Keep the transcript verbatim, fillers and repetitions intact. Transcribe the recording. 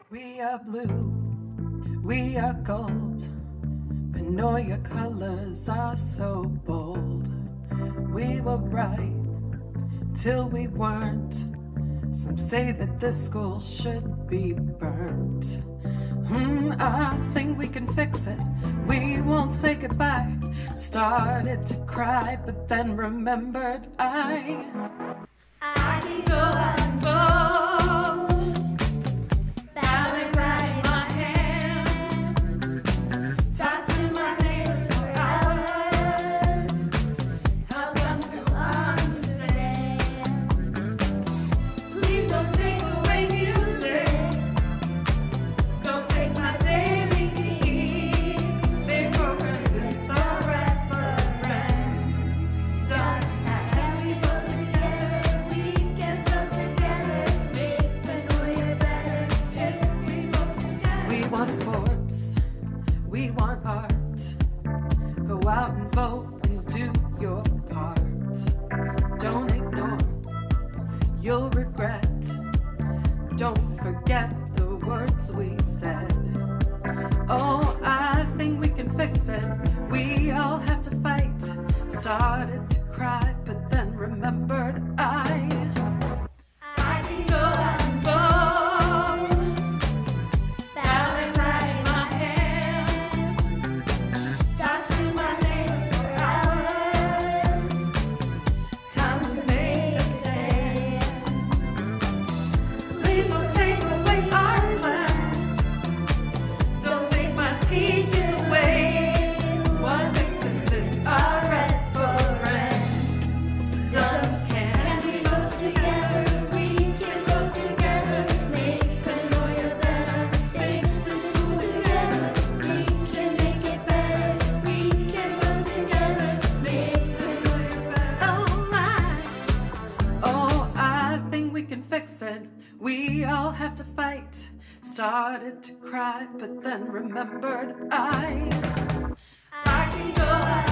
We are blue, we are gold. Pennoyer colors are so bold. We were right till we weren't. Some say that this school should be burnt. Hmm, I think we can fix it. We won't say goodbye. Started to cry, but then remembered I I can go out and vote. Ballot right in my hand. Talk to my neighbors for hours. Help them to understand. Please don't take away music. Don't take my daily need. Same programs in the referendums. We vote together, we can vote together. Make Pennoyer better if we vote together. We want sports, we want art. Go out and vote and do your part. Don't ignore, you'll regret. Don't forget the words we said. Oh, I think we can fix it. We all have to fight. Started to cry, but then remembered I I can go out and vote. Ballot right in my hand. Talk to my neighbors for hours. Time to make a stand. Please don't take away our class. Don't take my teachers away. What fixes this? Our referendums can. Can we vote together? We can vote together. Make Pennoyer better. Fix the school together. We can make it better. We can vote together. Make Pennoyer better. Oh my. Oh, I think we can fix it. We all have to fight. Started to cry, but then remembered I I can go out